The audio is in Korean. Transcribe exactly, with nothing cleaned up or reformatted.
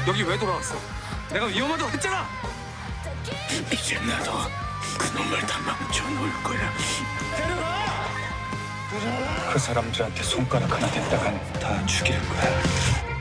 여기 왜 돌아왔어? 내가 위험하다고 했잖아! 이제 나도 그놈을 다 망쳐놓을 거야. 데려가! 그 사람들한테 손가락 하나 댔다간 다 죽일 거야.